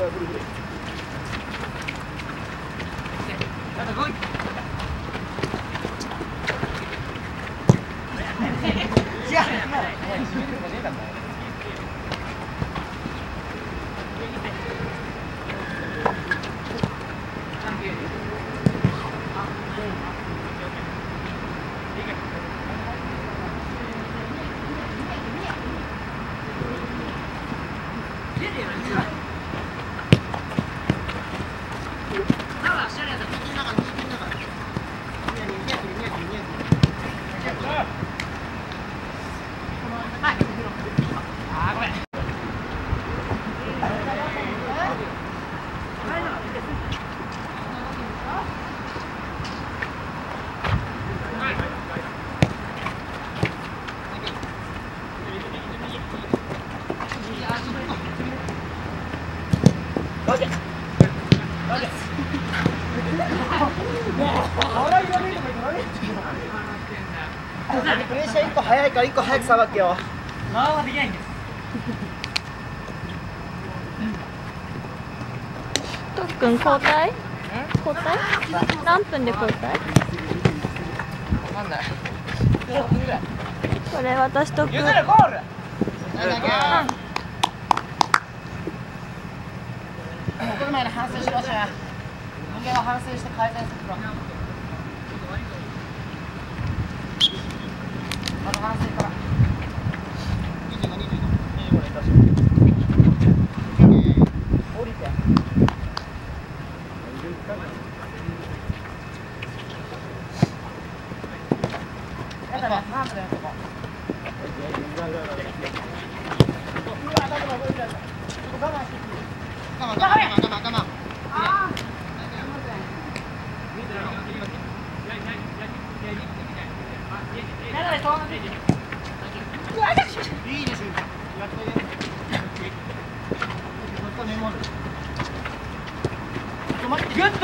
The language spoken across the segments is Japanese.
プレッシャー1個早いから1個早くさばけよ。 間はできないんです。 とっくん交代？交代？何分で交代？ わかんない。 これ私とっくん。 譲るゴール。来る前に反省しろしね。人間は反省して改善するから。あの反省から。降りて。やだね、ハーフだよ、ここ。我慢して。我慢。ああ。いいですよ。やっといで。グッド。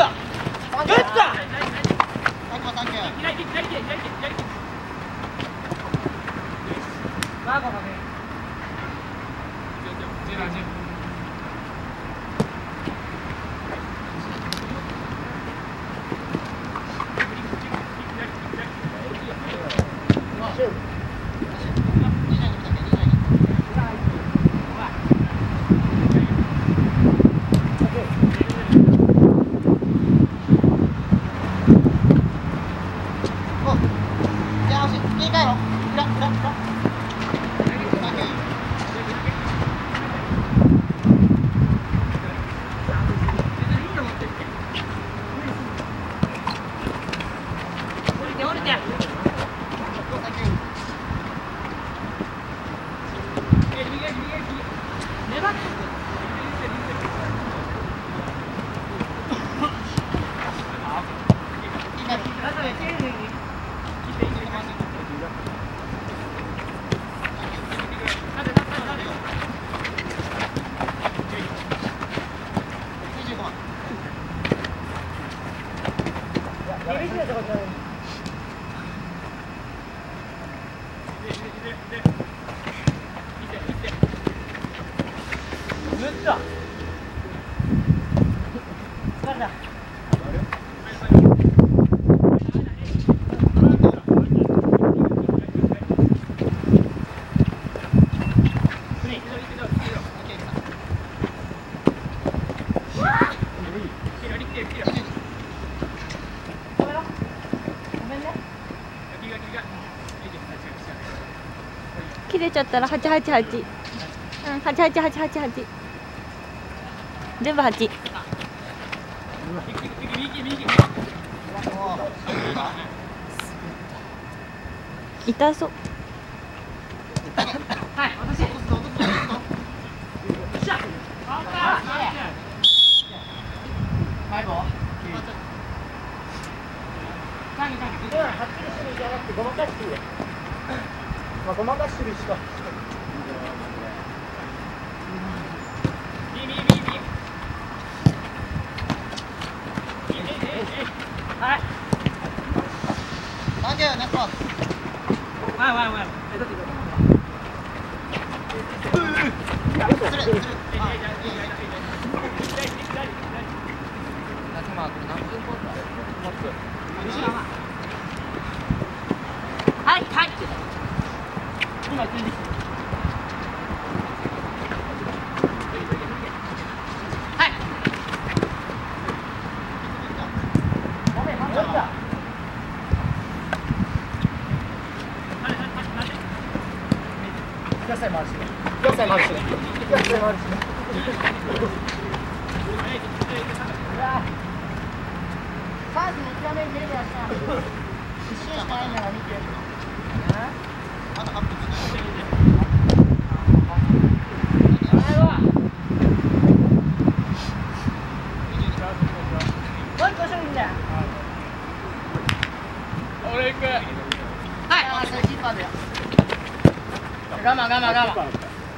切れちゃったら888。うん、88888。全部8。痛そう。 はい、私。 ごまかしていいよ。まあ、ごまかしてるしか。 はい。 Thank you, next one. わい。 失礼。 はいはい今ついてきてはい野菜回しね。野菜回しね。野菜回しね。サージに1画面見ればさ、一瞬しかないんだから見て。あと8分。 俺行く。はい。 それキーパーだよ。我慢我慢我慢。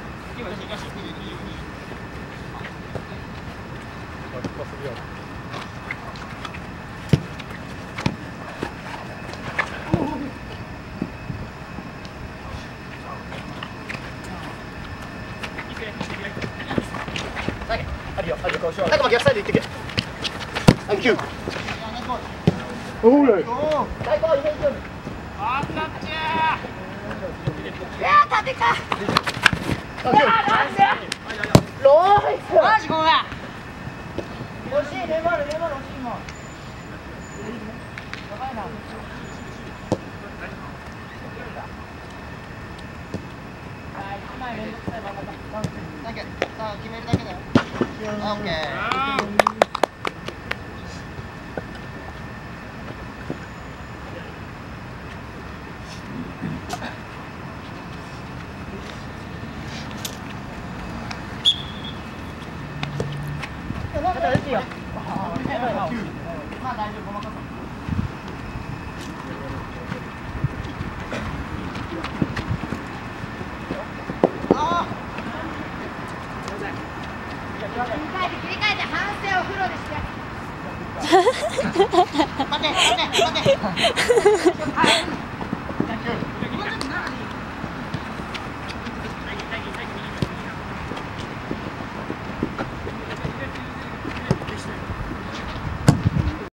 あるよ、あるよ、顔しよう。逆サイド行ってけ。サンキュー。おーい。最高、いけいけ。 あんなっちゃいやー、縦か。ローイス。 マジごめん。 惜しい、ネイマール惜しいもん。やばいな。1枚連続さえばまた。だけ、さあ決めるだけだよ。オッケー。まあ大丈夫、ごまかそう。切り替えて反省を風呂でして。待て待て待て。はい。